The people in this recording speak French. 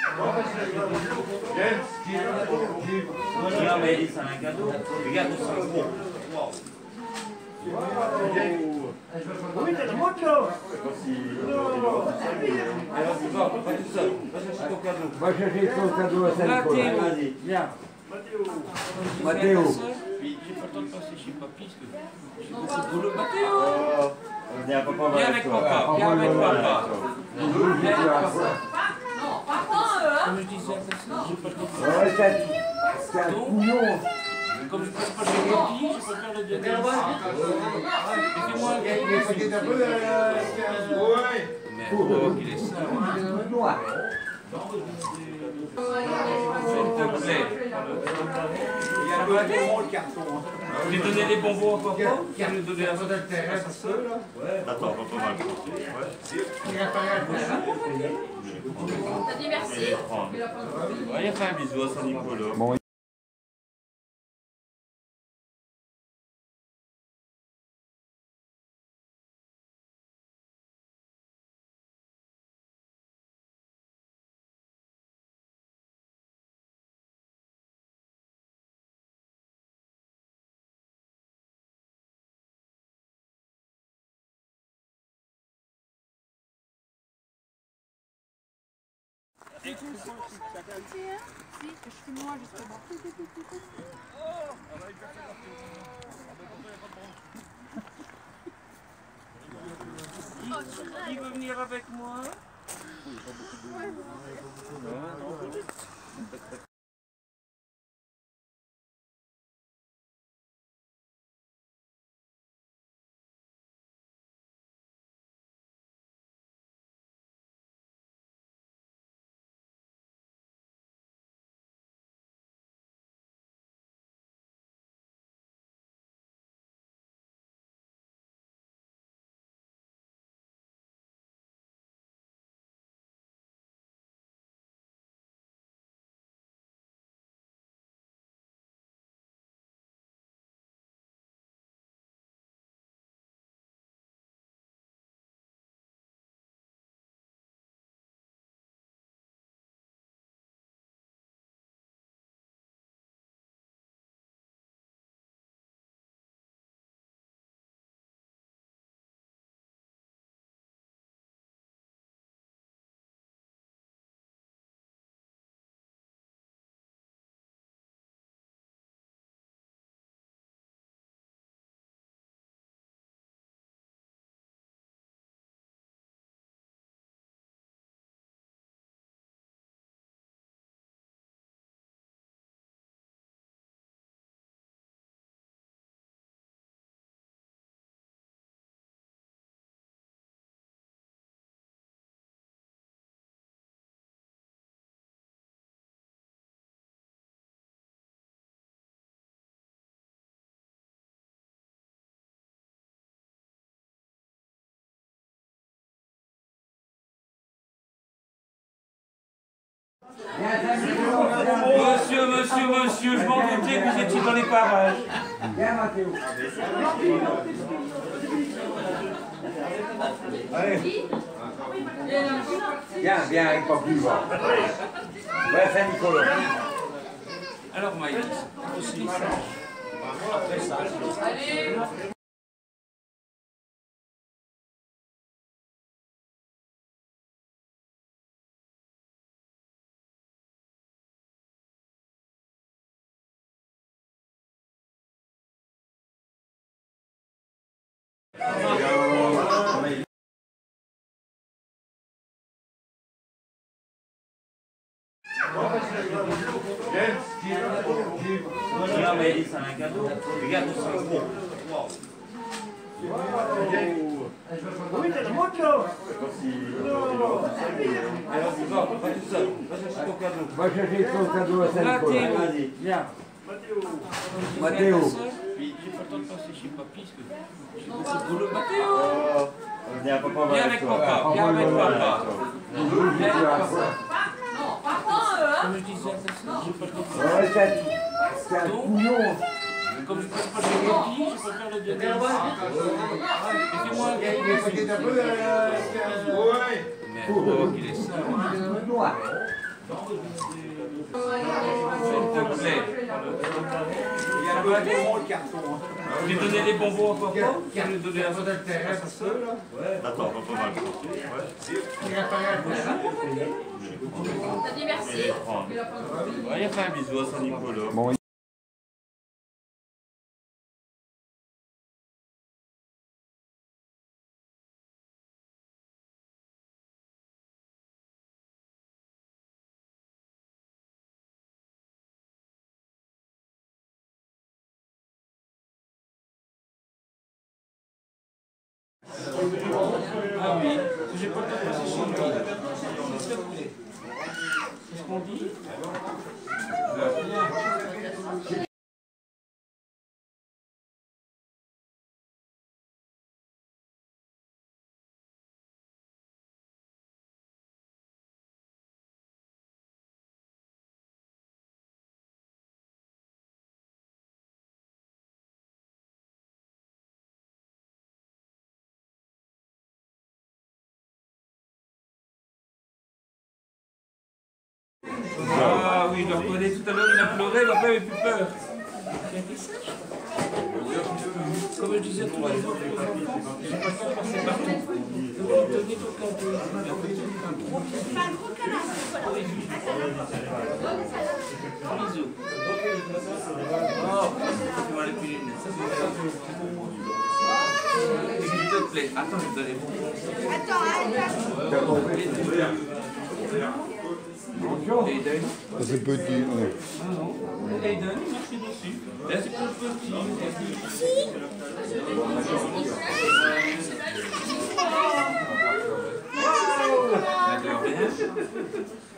Regarde, mais c'est un cadeau. Regarde, c'est un gros. Oui, t'as le mot de l'eau. Alors, tu vas pas tout seul. Va chercher ton cadeau. Va chercher ton cadeau à Saint-Nicolas. Vas-y. Viens. Mathéo. Mathéo. Puis, j'ai pas le temps de passer chez papy, parce que j'ai beaucoup de boulot. Mathéo! Viens, papa, Viens avec papa, viens avec papa. Comme je disais, j'ai pas le temps de Ouais, c'est un couillon. Comme je passe pas chez papy, je peux faire le diagnostic. Fais-moi un mais oh, qu'il est sale. Noir. S'il te plaît. J'ai donné les bonbons à papa. Je vais lui donner un peu d'altérène à sa soeur. Attends, papa va le T'as dit merci? Il a fait un bisou à Saint-Nicolas. Bon. Si, je suis moi justement. Qui veut venir avec moi? Monsieur, je m'en doutais que vous étiez dans les parages. Viens, Mathéo. Allez. Viens avec papy, va. Va à Saint-Nicolas. Alors Maïs, aussi. Après ça. Allez. Regarde, mais c'est un cadeau. Regarde, c'est un gros. Oui, t'as le mot de l'eau. Alors, tu vas pas tout seul. Va chercher ton cadeau. Va chercher ton cadeau à Saint-Nicolas. Vas-y. Viens. Mathéo. Mathéo. Puis, j'ai pas le temps de passer chez papy, parce que j'ai beaucoup de boulot. Mathéo! Viens, papa, Viens avec papa, viens avec papa. Comme je disais, j'ai pas le temps de Ouais, c'est un couillon. comme je passe pas chez papy, je peux faire le diagnostic. Fais-moi un Ouais. mais oh, qu'il est sale. Noir. te plaît. Il y a un peu de carton. Je vais donner les bonbons à papa. Je vais lui donner un peu. Attends, Attends, on va pas mal. T'as dit merci? Ouais, il a fait un bisou à Saint-Nicolas. Ah oui, j'ai pas le temps de passer chez lui. S'il te plaît. Qu'est-ce qu'on dit? Ah oui, je le reconnais, tout à l'heure il a pleuré, maintenant il n'a plus peur. Comme je disais tous les jours aux enfants, j'ai pas le temps de passer partout. Donc, tenez tout un peu. Bisous. Oh, tu m'as les lunettes. Ça, c'est s'il te plaît. Attends, je vais te donner mon. Aiden. C'est petit. Ah non. Aiden, il marche dessus. Là, c'est pour le petit. Oh. De rien.